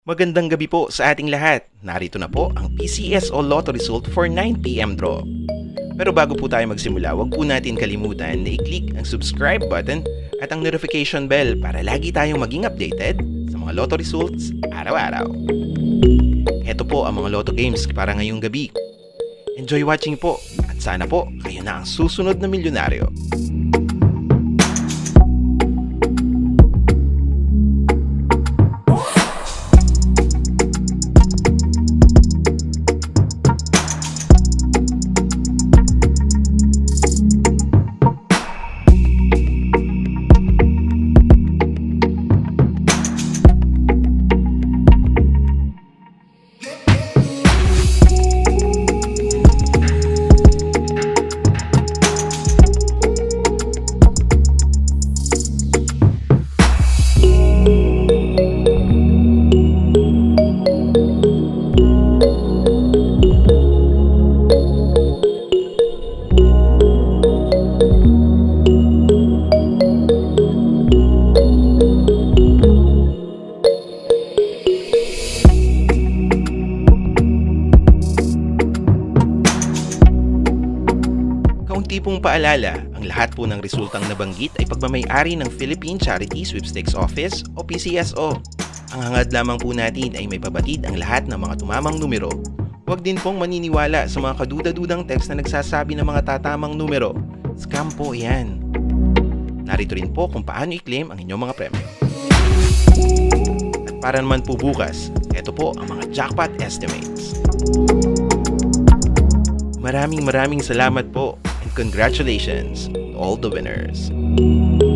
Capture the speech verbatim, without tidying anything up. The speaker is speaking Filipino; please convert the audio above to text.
Magandang gabi po sa ating lahat. Narito na po ang P C S O Lotto result for nine p m draw. Pero bago po tayo magsimula, huwag po natin kalimutan na i-click ang subscribe button at ang notification bell para lagi tayong maging updated sa mga Lotto results araw-araw. Ito po ang mga Lotto games para ngayong gabi. Enjoy watching po at sana po kayo na ang susunod na milyonaryo. Kaunti pong paalala, ang lahat po ng resultang nabanggit ay pagmamay-ari ng Philippine Charity Sweepstakes Office o P C S O. Ang hangad lamang po natin ay maipabatid ang lahat ng mga tumamang numero. Huwag din pong maniniwala sa mga kaduda-dudang text na nagsasabi ng mga tatamang numero. Scam po yan. Narito rin po kung paano i-claim ang inyong mga premyo. At para naman po bukas, ito po ang mga jackpot estimates. Maraming maraming salamat po. Congratulations to all the winners.